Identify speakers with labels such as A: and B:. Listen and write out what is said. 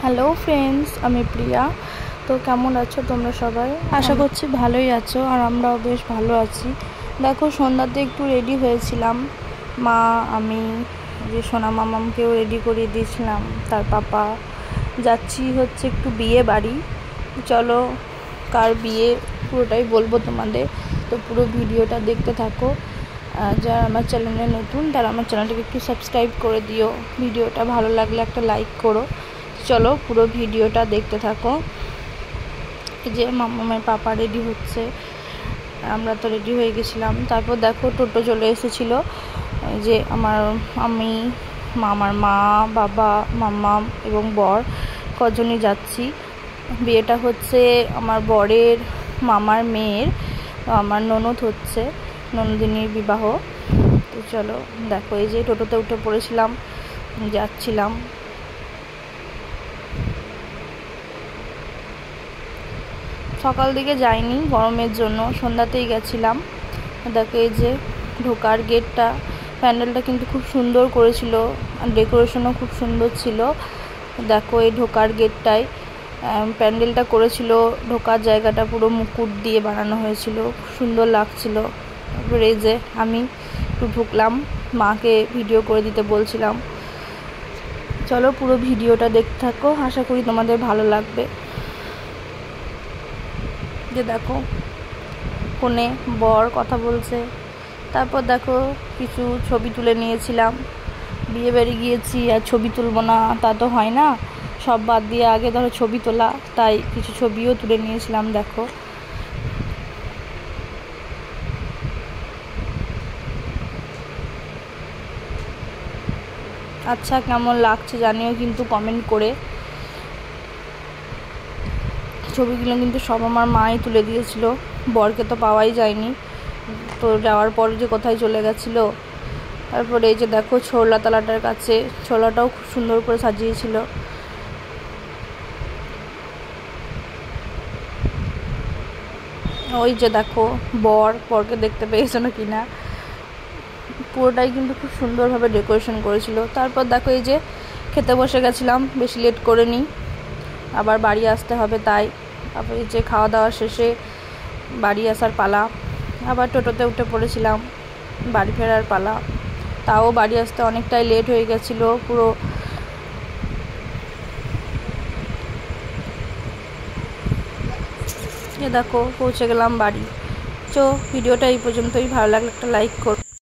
A: Hello friends, আমি প্রিয়া। তো কেমন আছো তোমরা সবাই? আশা করছি ভালোই আছো, আর আমরাও বেশ ভালো আছি। দেখো, সন্ধ্যাতে একটু রেডি হয়েছিলাম, মা, আমি, যে সোনা মামামকেও রেডি করিয়ে দিয়েছিলাম, তার পাপা। যাচ্ছি হচ্ছে একটু বিয়ে বাড়ি। চলো, কার বিয়ে পুরোটাই বলবো তোমাদের, তো পুরো ভিডিওটা দেখতে থাকো। যারা আমার চ্যানেলে নতুন তারা আমার চ্যানেলটাকে একটু সাবস্ক্রাইব করে দিও, ভিডিওটা ভালো লাগলে একটা লাইক করো। চলো পুরো ভিডিওটা দেখতে থাকো। এই যে মামামের পাপা রেডি হচ্ছে, আমরা তো রেডি হয়ে গেছিলাম। তারপর দেখো, টোটো চলে এসেছিলো। যে আমি, আমার মা, বাবা, মাম্মাম এবং বর কজনই যাচ্ছি। বিয়েটা হচ্ছে আমার বরের মামার মেয়ের, আমার ননদ হচ্ছে, ননদিনীর বিবাহ। তো চলো দেখো, এই যে টোটোতে উঠে পড়েছিলাম, যাচ্ছিলাম। সকাল দিকে যাইনি গরমের জন্য, সন্ধ্যাতেই গেছিলাম। দেখো, এই যে ঢোকার গেটটা, প্যান্ডেলটা কিন্তু খুব সুন্দর করেছিল, ডেকোরেশনও খুব সুন্দর ছিল। দেখো, এই ঢোকার গেটটায় প্যান্ডেলটা করেছিল, ঢোকার জায়গাটা পুরো মুকুট দিয়ে বানানো হয়েছিল, খুব সুন্দর লাগছিল। তারপরে এই যে আমি একটু ঢুকলাম, মাকে ভিডিও করে দিতে বলছিলাম। চলো পুরো ভিডিওটা দেখতে থাকো, আশা করি তোমাদের ভালো লাগবে। যে দেখো, ফোনে বর কথা বলছে। তারপর দেখো, কিছু ছবি তুলে নিয়েছিলাম। বিয়ে বাড়ি গিয়েছি আর ছবি তুলবো না তা তো হয় না, সব বাদ দিয়ে আগে ধরো ছবি তোলা, তাই কিছু ছবিও তুলে নিয়েছিলাম। দেখো, আচ্ছা কেমন লাগছে জানিও কিন্তু কমেন্ট করে। ছবিগুলো কিন্তু সব আমার মাই তুলে দিয়েছিল, বরকে তো পাওয়াই যায়নি, তো যাওয়ার পর যে কোথায় চলে গেছিলো। তারপরে এই যে দেখো, ছোলা তালাটার কাছে ছোলাটাও খুব সুন্দর করে সাজিয়েছিল। ওই যে দেখো, বরকে দেখতে পেয়েছো না কিনা, পুরোটাই কিন্তু খুব সুন্দরভাবে ডেকোরেশন করেছিল। তারপর দেখো, এই যে খেতে বসে গেছিলাম, বেশি লেট করে নি, আবার বাড়ি আসতে হবে তাই। তারপর এই যে খাওয়া দাওয়া শেষে বাড়ি আসার পালা, আবার টোটোতে উঠে পড়েছিলাম, বাড়ি ফেরার পালা। তাও বাড়ি আসতে অনেকটাই লেট হয়ে গেছিলো পুরো। দেখো, পৌঁছে গেলাম বাড়ি। ভিডিওটা এই পর্যন্তই, ভালো লাগলে একটা লাইক করো।